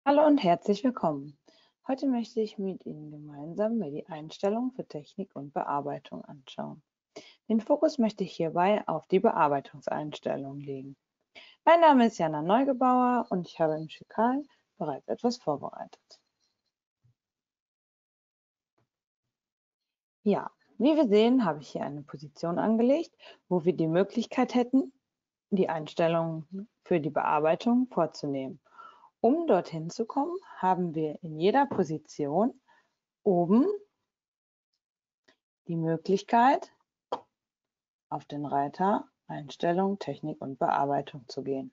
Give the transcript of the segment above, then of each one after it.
Hallo und herzlich willkommen. Heute möchte ich mit Ihnen gemeinsam mir die Einstellungen für Technik und Bearbeitung anschauen. Den Fokus möchte ich hierbei auf die Bearbeitungseinstellungen legen. Mein Name ist Jana Neugebauer und ich habe im Schikal bereits etwas vorbereitet. Ja, wie wir sehen, habe ich hier eine Position angelegt, wo wir die Möglichkeit hätten, die Einstellungen für die Bearbeitung vorzunehmen. Um dorthin zu kommen, haben wir in jeder Position oben die Möglichkeit, auf den Reiter Einstellung, Technik und Bearbeitung zu gehen.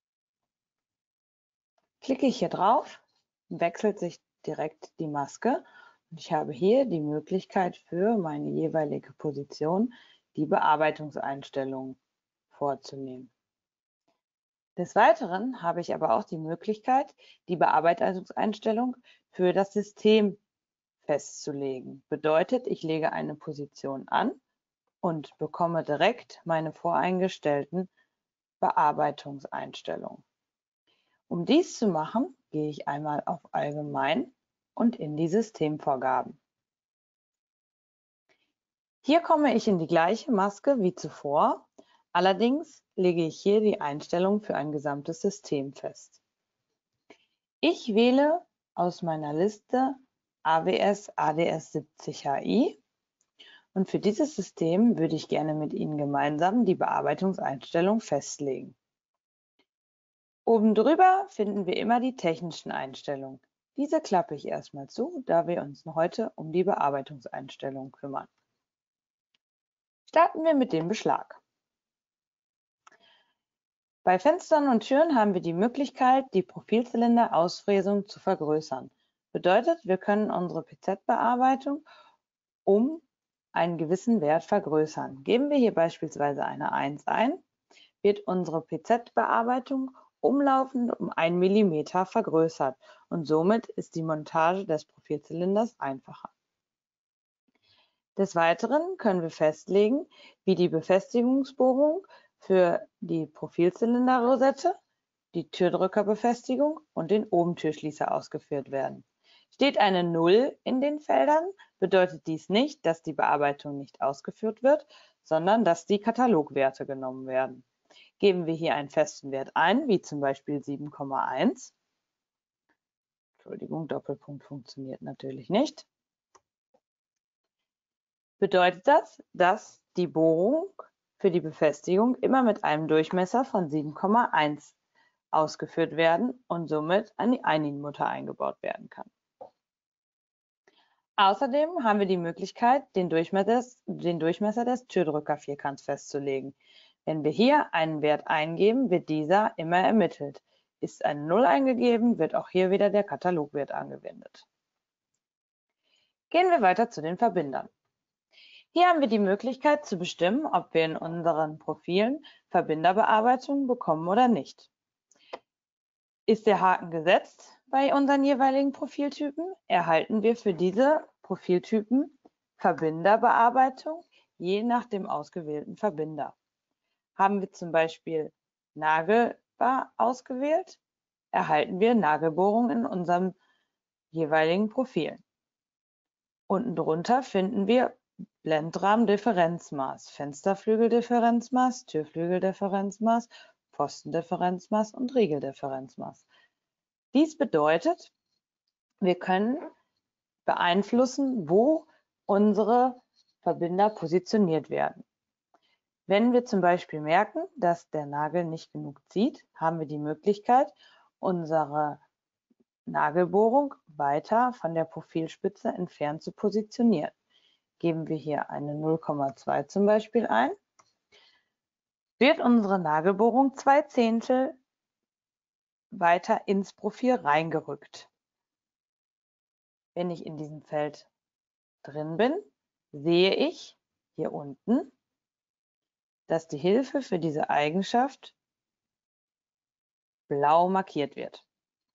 Klicke ich hier drauf, wechselt sich direkt die Maske und ich habe hier die Möglichkeit für meine jeweilige Position die Bearbeitungseinstellungen vorzunehmen. Des Weiteren habe ich aber auch die Möglichkeit, die Bearbeitungseinstellung für das System festzulegen. Bedeutet, ich lege eine Position an und bekomme direkt meine voreingestellten Bearbeitungseinstellungen. Um dies zu machen, gehe ich einmal auf Allgemein und in die Systemvorgaben. Hier komme ich in die gleiche Maske wie zuvor, allerdings lege ich hier die Einstellung für ein gesamtes System fest. Ich wähle aus meiner Liste AWS ADS 70 HI und für dieses System würde ich gerne mit Ihnen gemeinsam die Bearbeitungseinstellung festlegen. Oben drüber finden wir immer die technischen Einstellungen. Diese klappe ich erstmal zu, da wir uns heute um die Bearbeitungseinstellungen kümmern. Starten wir mit dem Beschlag. Bei Fenstern und Türen haben wir die Möglichkeit, die Profilzylinder-Ausfräsung zu vergrößern. Bedeutet, wir können unsere PZ-Bearbeitung um einen gewissen Wert vergrößern. Geben wir hier beispielsweise eine 1 ein, wird unsere PZ-Bearbeitung umlaufend um 1 mm vergrößert und somit ist die Montage des Profilzylinders einfacher. Des Weiteren können wir festlegen, wie die Befestigungsbohrung für die Profilzylinderrosette, die Türdrückerbefestigung und den Obentürschließer ausgeführt werden. Steht eine 0 in den Feldern, bedeutet dies nicht, dass die Bearbeitung nicht ausgeführt wird, sondern dass die Katalogwerte genommen werden. Geben wir hier einen festen Wert ein, wie zum Beispiel 7,1. Entschuldigung, Doppelpunkt funktioniert natürlich nicht. Bedeutet das, dass die Bohrung für die Befestigung immer mit einem Durchmesser von 7,1 ausgeführt werden und somit an die Einlinienmutter eingebaut werden kann. Außerdem haben wir die Möglichkeit, den Durchmesser des Türdrückervierkants festzulegen. Wenn wir hier einen Wert eingeben, wird dieser immer ermittelt. Ist eine 0 eingegeben, wird auch hier wieder der Katalogwert angewendet. Gehen wir weiter zu den Verbindern. Hier haben wir die Möglichkeit zu bestimmen, ob wir in unseren Profilen Verbinderbearbeitungen bekommen oder nicht. Ist der Haken gesetzt bei unseren jeweiligen Profiltypen, erhalten wir für diese Profiltypen Verbinderbearbeitung je nach dem ausgewählten Verbinder. Haben wir zum Beispiel Nagelbar ausgewählt, erhalten wir Nagelbohrungen in unserem jeweiligen Profil. Unten drunter finden wir Blendrahmen-Differenzmaß, Fensterflügel-Differenzmaß, Türflügel-Differenzmaß, Pfostendifferenzmaß und Riegeldifferenzmaß. Dies bedeutet, wir können beeinflussen, wo unsere Verbinder positioniert werden. Wenn wir zum Beispiel merken, dass der Nagel nicht genug zieht, haben wir die Möglichkeit, unsere Nagelbohrung weiter von der Profilspitze entfernt zu positionieren. Geben wir hier eine 0,2 zum Beispiel ein, wird unsere Nagelbohrung 2/10 weiter ins Profil reingerückt. Wenn ich in diesem Feld drin bin, sehe ich hier unten, dass die Hilfe für diese Eigenschaft blau markiert wird.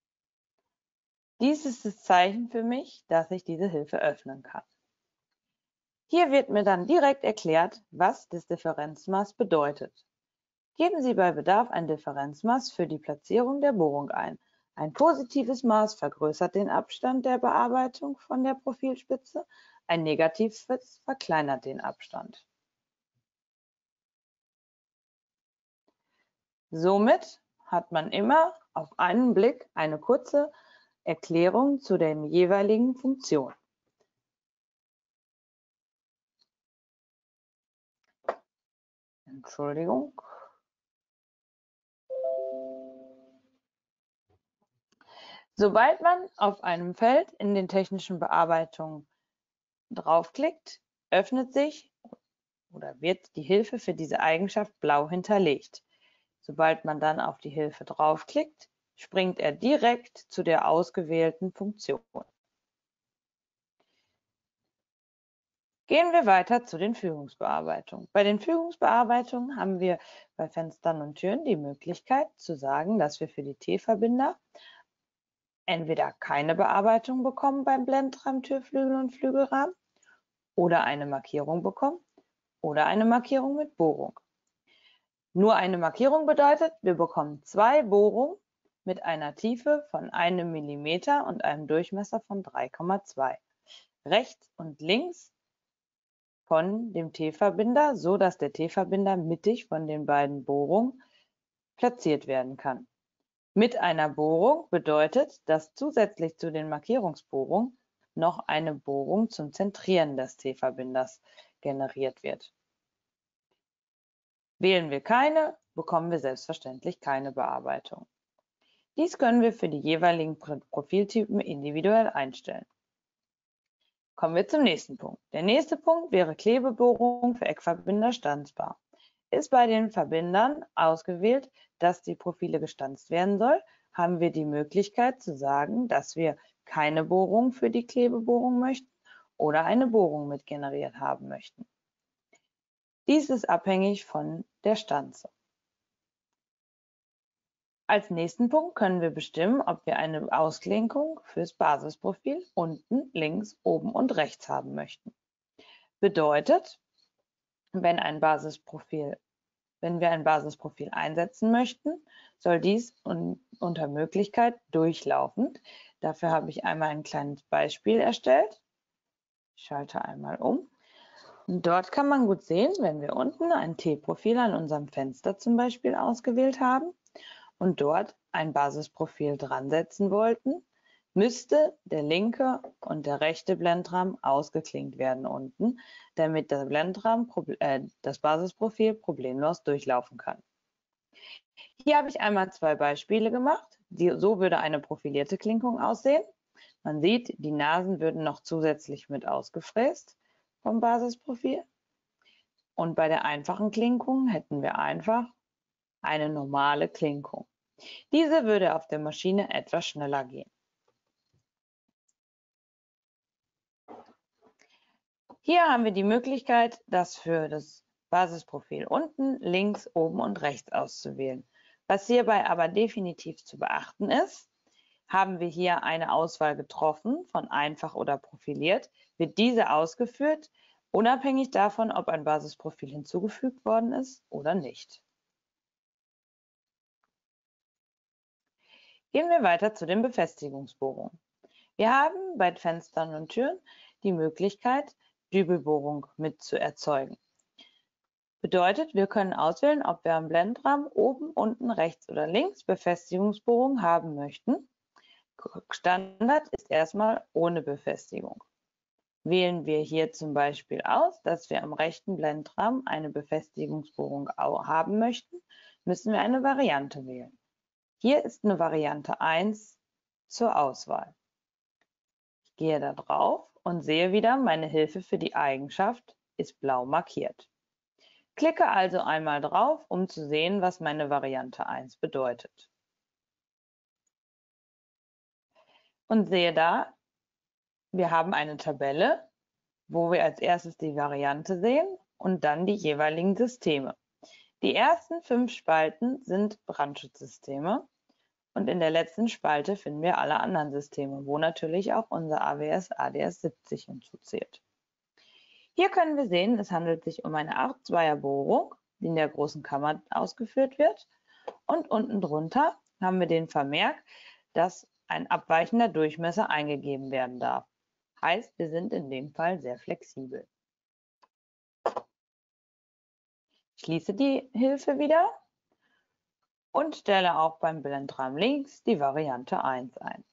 Dies ist das Zeichen für mich, dass ich diese Hilfe öffnen kann. Hier wird mir dann direkt erklärt, was das Differenzmaß bedeutet. Geben Sie bei Bedarf ein Differenzmaß für die Platzierung der Bohrung ein. Ein positives Maß vergrößert den Abstand der Bearbeitung von der Profilspitze, ein negatives verkleinert den Abstand. Somit hat man immer auf einen Blick eine kurze Erklärung zu der jeweiligen Funktion. Entschuldigung. Sobald man auf einem Feld in den technischen Bearbeitungen draufklickt, öffnet sich oder wird die Hilfe für diese Eigenschaft blau hinterlegt. Sobald man dann auf die Hilfe draufklickt, springt er direkt zu der ausgewählten Funktion. Gehen wir weiter zu den Fügungsbearbeitungen. Bei den Fügungsbearbeitungen haben wir bei Fenstern und Türen die Möglichkeit zu sagen, dass wir für die T-Verbinder entweder keine Bearbeitung bekommen beim Blendrahmen, Türflügel und Flügelrahmen oder eine Markierung bekommen oder eine Markierung mit Bohrung. Nur eine Markierung bedeutet, wir bekommen 2 Bohrungen mit einer Tiefe von 1 mm und einem Durchmesser von 3,2. Rechts und links von dem T-Verbinder, so dass der T-Verbinder mittig von den beiden Bohrungen platziert werden kann. Mit einer Bohrung bedeutet, dass zusätzlich zu den Markierungsbohrungen noch eine Bohrung zum Zentrieren des T-Verbinders generiert wird. Wählen wir keine, bekommen wir selbstverständlich keine Bearbeitung. Dies können wir für die jeweiligen Profiltypen individuell einstellen. Kommen wir zum nächsten Punkt. Der nächste Punkt wäre Klebebohrung für Eckverbinder stanzbar. Ist bei den Verbindern ausgewählt, dass die Profile gestanzt werden soll, haben wir die Möglichkeit zu sagen, dass wir keine Bohrung für die Klebebohrung möchten oder eine Bohrung mit generiert haben möchten. Dies ist abhängig von der Stanze. Als nächsten Punkt können wir bestimmen, ob wir eine Auslenkung fürs Basisprofil unten, links, oben und rechts haben möchten. Bedeutet, wenn wir ein Basisprofil einsetzen möchten, soll dies unter Möglichkeit durchlaufend. Dafür habe ich einmal ein kleines Beispiel erstellt. Ich schalte einmal um. Und dort kann man gut sehen, wenn wir unten ein T-Profil an unserem Fenster zum Beispiel ausgewählt haben und dort ein Basisprofil dran setzen wollten, müsste der linke und der rechte Blendrahmen ausgeklinkt werden unten, damit der Blendrahmen das Basisprofil problemlos durchlaufen kann. Hier habe ich einmal 2 Beispiele gemacht. So würde eine profilierte Klinkung aussehen. Man sieht, die Nasen würden noch zusätzlich mit ausgefräst vom Basisprofil. Und bei der einfachen Klinkung hätten wir einfach eine normale Klinkung. Diese würde auf der Maschine etwas schneller gehen. Hier haben wir die Möglichkeit, das für das Basisprofil unten, links, oben und rechts auszuwählen. Was hierbei aber definitiv zu beachten ist, haben wir hier eine Auswahl getroffen von einfach oder profiliert, wird diese ausgeführt, unabhängig davon, ob ein Basisprofil hinzugefügt worden ist oder nicht. Gehen wir weiter zu den Befestigungsbohrungen. Wir haben bei Fenstern und Türen die Möglichkeit, Dübelbohrung mit zu erzeugen. Bedeutet, wir können auswählen, ob wir am Blendrahmen oben, unten, rechts oder links Befestigungsbohrungen haben möchten. Standard ist erstmal ohne Befestigung. Wählen wir hier zum Beispiel aus, dass wir am rechten Blendrahmen eine Befestigungsbohrung haben möchten, müssen wir eine Variante wählen. Hier ist eine Variante 1 zur Auswahl. Ich gehe da drauf und sehe wieder, meine Hilfe für die Eigenschaft ist blau markiert. Klicke also einmal drauf, um zu sehen, was meine Variante 1 bedeutet. Und sehe da, wir haben eine Tabelle, wo wir als erstes die Variante sehen und dann die jeweiligen Systeme. Die ersten 5 Spalten sind Brandschutzsysteme und in der letzten Spalte finden wir alle anderen Systeme, wo natürlich auch unser AWS ADS 70 hinzuzählt. Hier können wir sehen, es handelt sich um eine 8-2er Bohrung, die in der großen Kammer ausgeführt wird. Und unten drunter haben wir den Vermerk, dass ein abweichender Durchmesser eingegeben werden darf. Heißt, wir sind in dem Fall sehr flexibel. Ich schließe die Hilfe wieder und stelle auch beim Blendrahmen links die Variante 1 ein.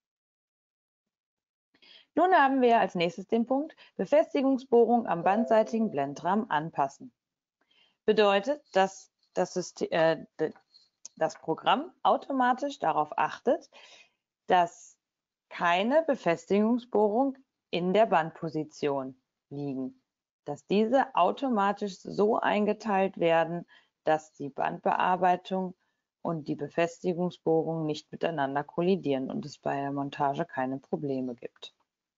Nun haben wir als nächstes den Punkt Befestigungsbohrung am bandseitigen Blendrahmen anpassen. Bedeutet, dass das Programm automatisch darauf achtet, dass keine Befestigungsbohrung in der Bandposition liegen, dass diese automatisch so eingeteilt werden, dass die Bandbearbeitung und die Befestigungsbohrung nicht miteinander kollidieren und es bei der Montage keine Probleme gibt.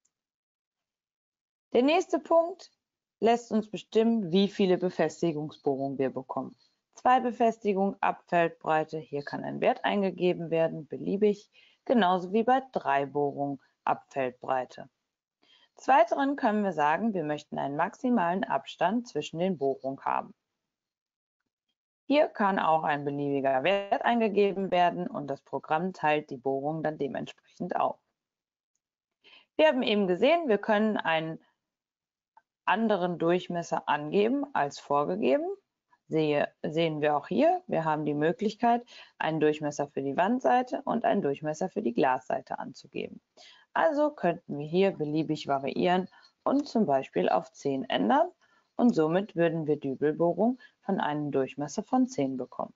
Der nächste Punkt lässt uns bestimmen, wie viele Befestigungsbohrungen wir bekommen. 2 Befestigungen ab Feldbreite, hier kann ein Wert eingegeben werden, beliebig, genauso wie bei 3 Bohrungen ab Feldbreite. Des Weiteren können wir sagen, wir möchten einen maximalen Abstand zwischen den Bohrungen haben. Hier kann auch ein beliebiger Wert eingegeben werden und das Programm teilt die Bohrungen dann dementsprechend auf. Wir haben eben gesehen, wir können einen anderen Durchmesser angeben als vorgegeben. Sehen wir auch hier, wir haben die Möglichkeit, einen Durchmesser für die Wandseite und einen Durchmesser für die Glasseite anzugeben. Also könnten wir hier beliebig variieren und zum Beispiel auf 10 ändern und somit würden wir Dübelbohrung von einem Durchmesser von 10 bekommen.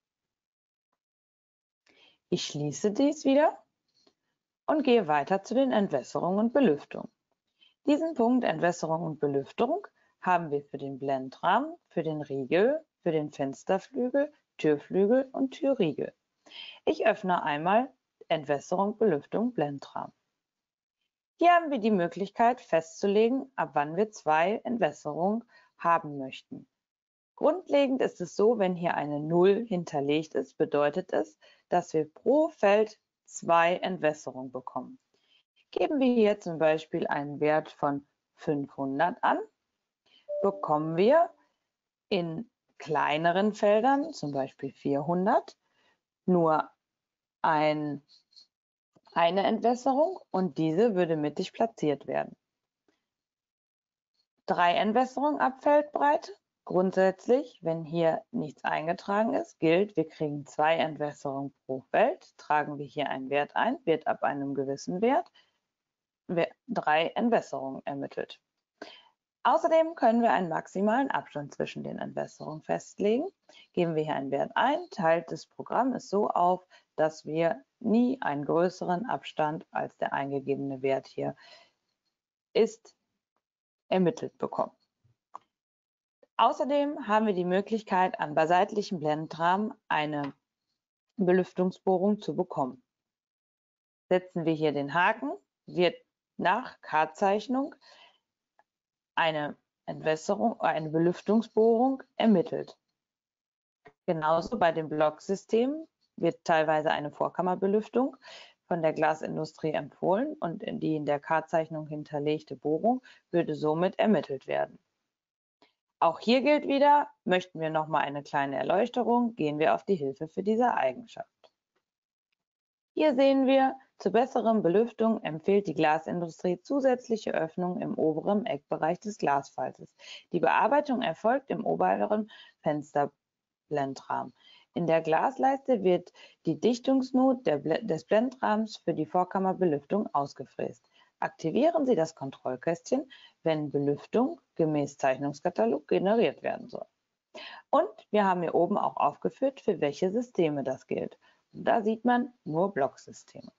Ich schließe dies wieder und gehe weiter zu den Entwässerungen und Belüftungen. Diesen Punkt Entwässerung und Belüftung haben wir für den Blendrahmen, für den Riegel, für den Fensterflügel, Türflügel und Türriegel. Ich öffne einmal Entwässerung, Belüftung, Blendrahmen. Hier haben wir die Möglichkeit festzulegen, ab wann wir 2 Entwässerungen haben möchten. Grundlegend ist es so, wenn hier eine 0 hinterlegt ist, bedeutet es, dass wir pro Feld 2 Entwässerungen bekommen. Geben wir hier zum Beispiel einen Wert von 500 an, bekommen wir in kleineren Feldern, zum Beispiel 400, nur eine Entwässerung und diese würde mittig platziert werden. 3 Entwässerungen ab Feldbreite. Grundsätzlich, wenn hier nichts eingetragen ist, gilt, wir kriegen 2 Entwässerungen pro Feld. Tragen wir hier einen Wert ein, wird ab einem gewissen Wert 3 Entwässerungen ermittelt. Außerdem können wir einen maximalen Abstand zwischen den Entwässerungen festlegen. Geben wir hier einen Wert ein, teilt das Programm es so auf, dass wir nie einen größeren Abstand als der eingegebene Wert hier ist, ermittelt bekommen. Außerdem haben wir die Möglichkeit, an seitlichen Blendrahmen eine Belüftungsbohrung zu bekommen. Setzen wir hier den Haken, wird nach Kartzeichnung eine Entwässerung oder eine Belüftungsbohrung ermittelt. Genauso bei dem Blocksystem wird teilweise eine Vorkammerbelüftung von der Glasindustrie empfohlen und die in der Kartzeichnung hinterlegte Bohrung würde somit ermittelt werden. Auch hier gilt wieder, möchten wir nochmal eine kleine Erleuchterung, gehen wir auf die Hilfe für diese Eigenschaft. Hier sehen wir, zur besseren Belüftung empfiehlt die Glasindustrie zusätzliche Öffnungen im oberen Eckbereich des Glasfalzes. Die Bearbeitung erfolgt im oberen Fensterblendrahmen. In der Glasleiste wird die Dichtungsnut des Blendrahmens für die Vorkammerbelüftung ausgefräst. Aktivieren Sie das Kontrollkästchen, wenn Belüftung gemäß Zeichnungskatalog generiert werden soll. Und wir haben hier oben auch aufgeführt, für welche Systeme das gilt. Und da sieht man nur Blocksysteme.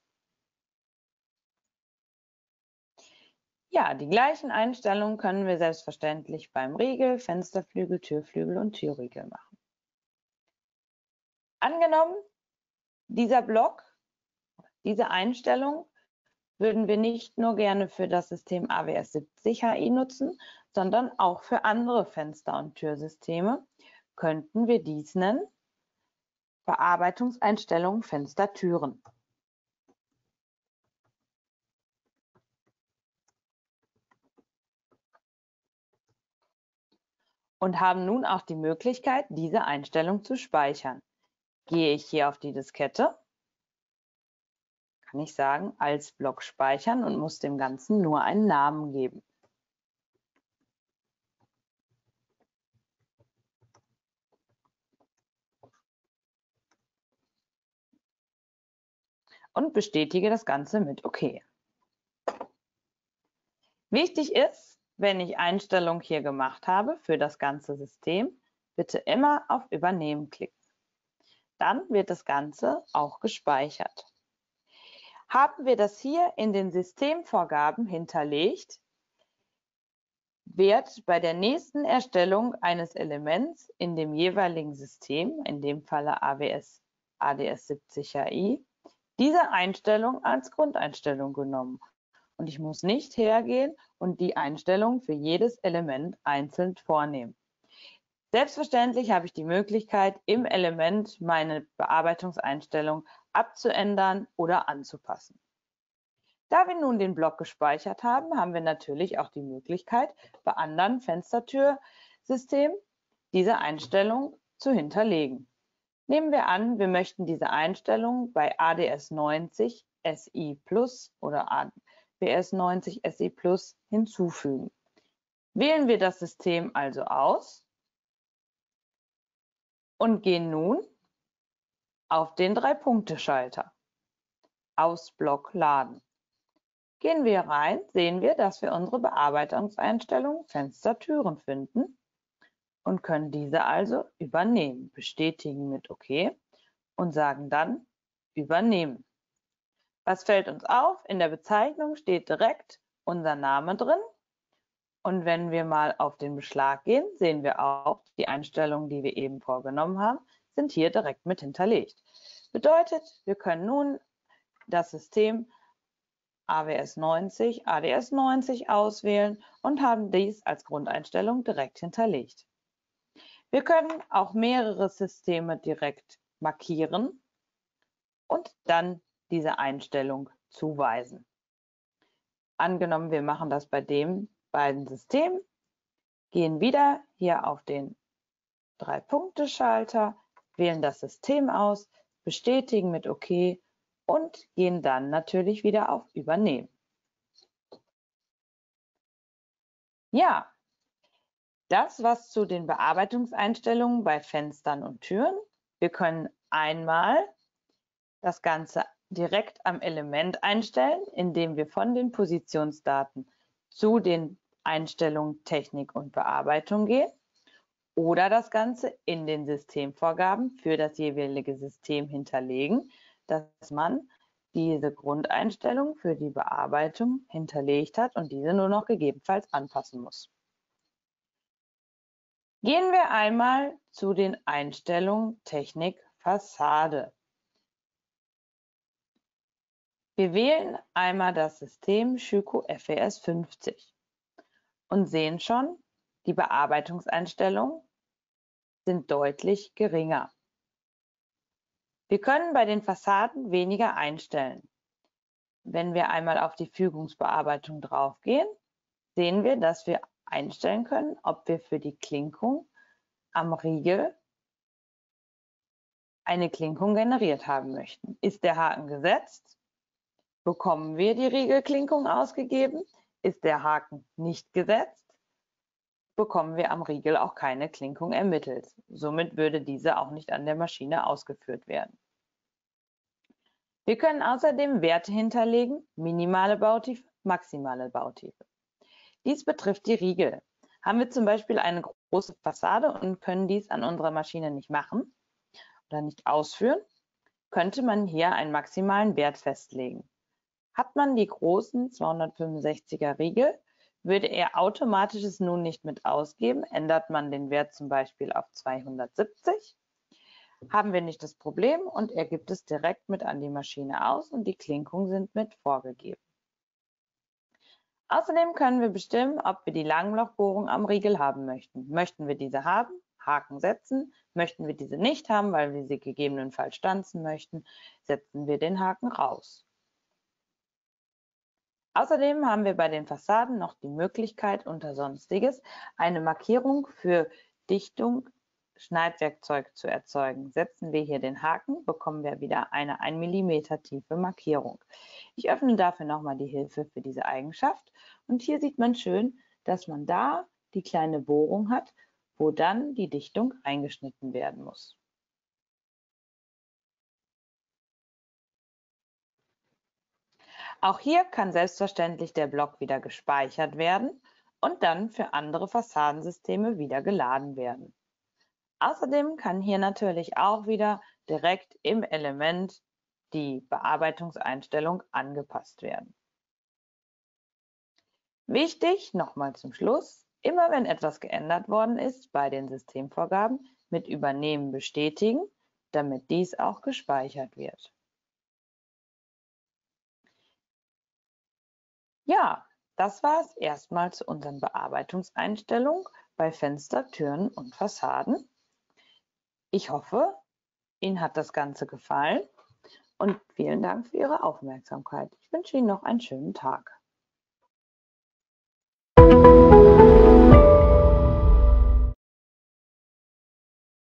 Ja, die gleichen Einstellungen können wir selbstverständlich beim Riegel, Fensterflügel, Türflügel und Türriegel machen. Angenommen, dieser Block, diese Einstellung würden wir nicht nur gerne für das System AWS 70 HI nutzen, sondern auch für andere Fenster- und Türsysteme, könnten wir dies nennen Bearbeitungseinstellungen Fenster-Türen. Und haben nun auch die Möglichkeit, diese Einstellung zu speichern. Gehe ich hier auf die Diskette, kann ich sagen, als Block speichern und muss dem Ganzen nur einen Namen geben. Und bestätige das Ganze mit OK. Wichtig ist, wenn ich Einstellungen hier gemacht habe für das ganze System, bitte immer auf Übernehmen klicken. Dann wird das Ganze auch gespeichert. Haben wir das hier in den Systemvorgaben hinterlegt, wird bei der nächsten Erstellung eines Elements in dem jeweiligen System, in dem Falle AWS ADS70HI, diese Einstellung als Grundeinstellung genommen. Und ich muss nicht hergehen und die Einstellung für jedes Element einzeln vornehmen. Selbstverständlich habe ich die Möglichkeit, im Element meine Bearbeitungseinstellung abzuändern oder anzupassen. Da wir nun den Block gespeichert haben, haben wir natürlich auch die Möglichkeit, bei anderen Fenstertürsystemen diese Einstellung zu hinterlegen. Nehmen wir an, wir möchten diese Einstellung bei ADS90 SI Plus oder AWS90 SI Plus hinzufügen. Wählen wir das System also aus und gehen nun auf den 3-Punkte-Schalter. Aus Block laden. Gehen wir rein, sehen wir, dass wir unsere Bearbeitungseinstellung Fenster-Türen finden und können diese also übernehmen. Bestätigen mit OK und sagen dann Übernehmen. Was fällt uns auf? In der Bezeichnung steht direkt unser Name drin. Und wenn wir mal auf den Beschlag gehen, sehen wir auch, die Einstellungen, die wir eben vorgenommen haben, sind hier direkt mit hinterlegt. Bedeutet, wir können nun das System AWS90, ADS90 auswählen und haben dies als Grundeinstellung direkt hinterlegt. Wir können auch mehrere Systeme direkt markieren und dann diese Einstellung zuweisen. Angenommen, wir machen das bei den beiden Systemen, gehen wieder hier auf den 3-Punkte-Schalter, wählen das System aus, bestätigen mit OK und gehen dann natürlich wieder auf Übernehmen. Ja, das war's zu den Bearbeitungseinstellungen bei Fenstern und Türen. Wir können einmal das Ganze direkt am Element einstellen, indem wir von den Positionsdaten zu den Einstellungen Technik und Bearbeitung gehen oder das Ganze in den Systemvorgaben für das jeweilige System hinterlegen, dass man diese Grundeinstellung für die Bearbeitung hinterlegt hat und diese nur noch gegebenenfalls anpassen muss. Gehen wir einmal zu den Einstellungen Technik Fassade. Wir wählen einmal das System Schüco FES 50 und sehen schon, die Bearbeitungseinstellungen sind deutlich geringer. Wir können bei den Fassaden weniger einstellen. Wenn wir einmal auf die Fügungsbearbeitung draufgehen, sehen wir, dass wir einstellen können, ob wir für die Klinkung am Riegel eine Klinkung generiert haben möchten. Ist der Haken gesetzt, bekommen wir die Riegelklinkung ausgegeben. Ist der Haken nicht gesetzt, bekommen wir am Riegel auch keine Klinkung ermittelt. Somit würde diese auch nicht an der Maschine ausgeführt werden. Wir können außerdem Werte hinterlegen, minimale Bautiefe, maximale Bautiefe. Dies betrifft die Riegel. Haben wir zum Beispiel eine große Fassade und können dies an unserer Maschine nicht machen oder nicht ausführen, könnte man hier einen maximalen Wert festlegen. Hat man die großen 265er Riegel, würde er automatisch es nun nicht mit ausgeben. Ändert man den Wert zum Beispiel auf 270, haben wir nicht das Problem und er gibt es direkt mit an die Maschine aus und die Klinkungen sind mit vorgegeben. Außerdem können wir bestimmen, ob wir die Langlochbohrung am Riegel haben möchten. Möchten wir diese haben, Haken setzen. Möchten wir diese nicht haben, weil wir sie gegebenenfalls stanzen möchten, setzen wir den Haken raus. Außerdem haben wir bei den Fassaden noch die Möglichkeit, unter Sonstiges eine Markierung für Dichtung, Schneidwerkzeug zu erzeugen. Setzen wir hier den Haken, bekommen wir wieder eine 1 mm tiefe Markierung. Ich öffne dafür nochmal die Hilfe für diese Eigenschaft und hier sieht man schön, dass man da die kleine Bohrung hat, wo dann die Dichtung eingeschnitten werden muss. Auch hier kann selbstverständlich der Block wieder gespeichert werden und dann für andere Fassadensysteme wieder geladen werden. Außerdem kann hier natürlich auch wieder direkt im Element die Bearbeitungseinstellung angepasst werden. Wichtig, nochmal zum Schluss, immer wenn etwas geändert worden ist bei den Systemvorgaben, mit Übernehmen bestätigen, damit dies auch gespeichert wird. Ja, das war es erstmal zu unseren Bearbeitungseinstellungen bei Fenster, Türen und Fassaden. Ich hoffe, Ihnen hat das Ganze gefallen und vielen Dank für Ihre Aufmerksamkeit. Ich wünsche Ihnen noch einen schönen Tag.